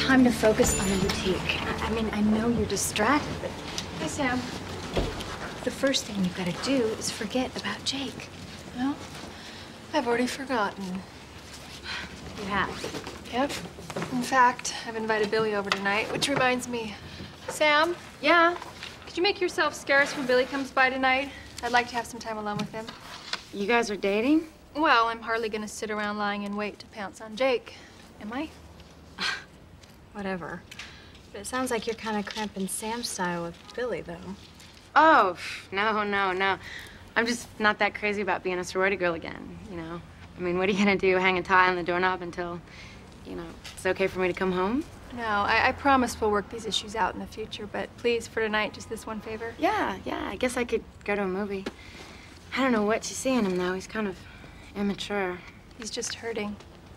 time to focus on the boutique. I mean, I know you're distracted, but Hey, Sam. the first thing you've got to do is forget about Jake. Well, I've already forgotten. You have. Yep. In fact, I've invited Billy over tonight, which reminds me. Sam? Yeah? Could you make yourself scarce when Billy comes by tonight? I'd like to have some time alone with him. You guys are dating? Well, I'm hardly gonna sit around lying in wait to pounce on Jake, am I? Whatever. But it sounds like you're kind of cramping Sam's style with Billy, though. Oh, no. I'm just not that crazy about being a sorority girl again, you know? I mean, what are you gonna do, hang a tie on the doorknob until, you know, it's okay for me to come home? No, I promise we'll work these issues out in the future, but please, for tonight, just this one favor. Yeah, I guess I could go to a movie. I don't know what you see in him, though. He's kind of immature. He's just hurting.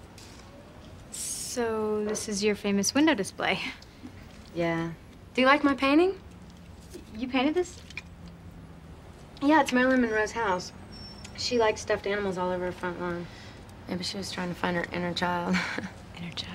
So this is your famous window display. Yeah. Do you like my painting? You painted this? Yeah, it's Marilyn Monroe's house. She likes stuffed animals all over her front lawn. Maybe she was trying to find her inner child. Inner child.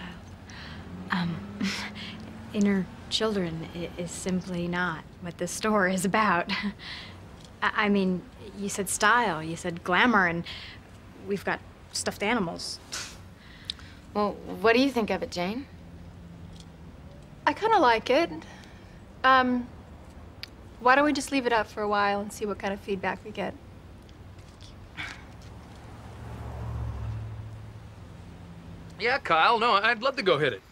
Inner children is simply not what this store is about. I mean, you said style, you said glamour, and we've got stuffed animals. Well, what do you think of it, Jane? I kind of like it. Why don't we just leave it up for a while and see what kind of feedback we get? Yeah, Kyle, no, I'd love to go hit it.